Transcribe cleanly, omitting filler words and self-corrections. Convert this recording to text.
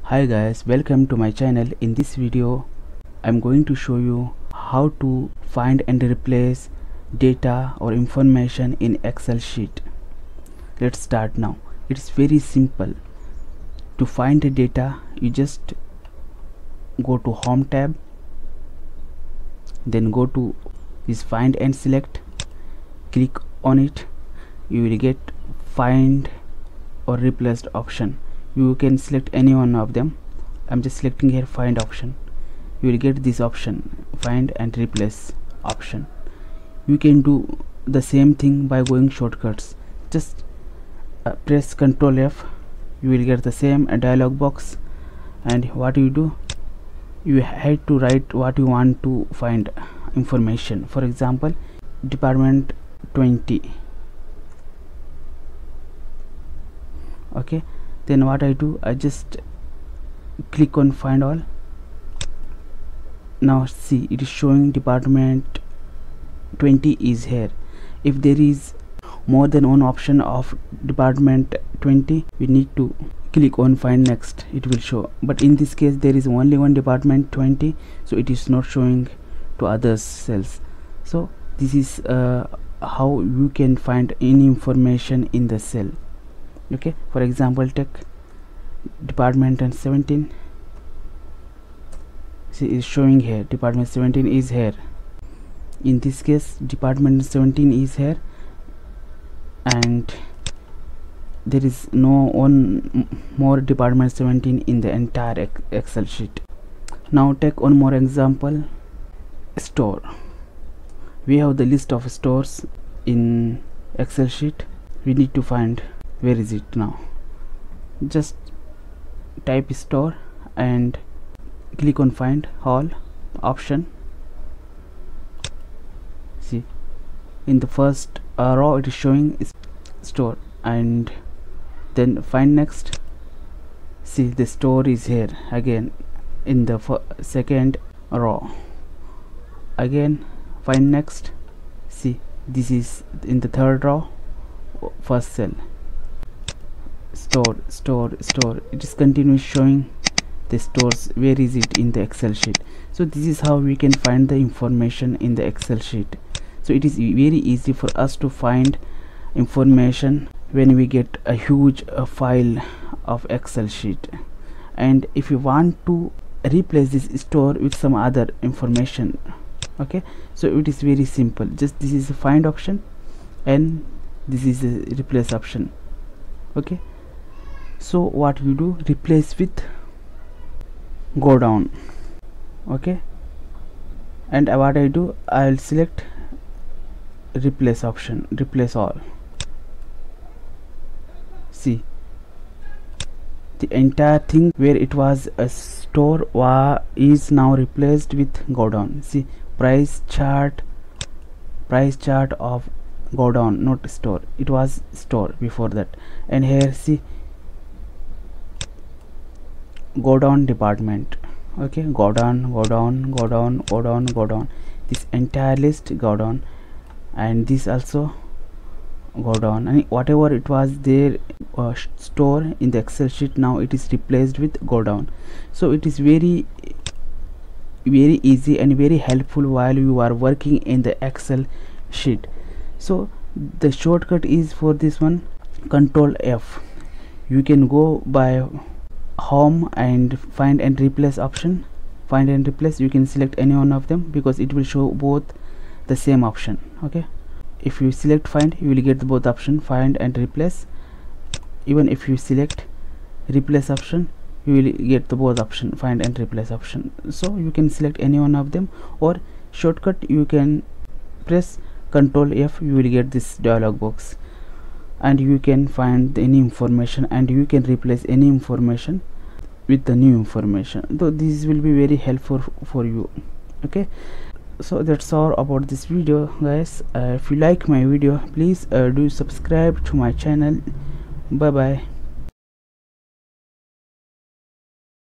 Hi guys, welcome to my channel. In this video I'm going to show you how to find and replace data or information in Excel sheet. Let's start now. It's very simple. To find the data, you just go to Home tab, then go to this Find and Select, click on it. You will get Find or Replaced option. You can select any one of them. I'm just selecting here Find option. You will get this option, Find and Replace option. You can do the same thing by going shortcuts. Just press Ctrl F. You will get the same dialog box, and what you do, you have to write what you want to find information. For example, department 20. Okay, then what I do, I just click on Find All. Now see, it is showing department 20 is here. If there is more than one option of department 20, we need to click on Find Next. It will show, but in this case there is only one department 20, so it is not showing to other cells. So this is how you can find any information in the cell. Okay, for example, take department and 17. See, is showing here department 17 is here. In this case department 17 is here, and there is no one more department 17 in the entire Excel sheet. Now take one more example, store. We have the list of stores in Excel sheet. We need to find where is it now. Just type store and click on Find All option. See, in the first row it is showing store, and then Find Next. See, the store is here again in the second row. Again Find Next. See, this is in the third row, first cell. Store. It is continuous showing the stores. Where is it in the Excel sheet? So this is how we can find the information in the Excel sheet. So it is very easy for us to find information when we get a huge file of Excel sheet. And if you want to replace this store with some other information, okay, so it is very simple. Just this is a Find option and this is a Replace option. Okay, so what you do, replace with go down. Okay, and what I do, I'll select Replace option, replace all. See, the entire thing where it was a store is now replaced with go down. See, price chart of go down, not store. It was store before that. And here see, go down department. Okay, go down. This entire list go down, and this also go down, and whatever it was there store in the Excel sheet, now it is replaced with go down. So it is very easy and very helpful while you are working in the Excel sheet. So the shortcut is for this one, Ctrl F. You can go by Home and Find and Replace option. Find and Replace, you can select any one of them because it will show both the same option. Okay, if you select Find, you will get both option, Find and Replace. Even if you select Replace option, you will get the both option, Find and Replace option. So you can select any one of them, or shortcut you can press Ctrl F. You will get this dialog box, and you can find any information and you can replace any information with the new information. So this will be very helpful for you. Okay, so that's all about this video, guys. If you like my video, please do subscribe to my channel. Bye bye.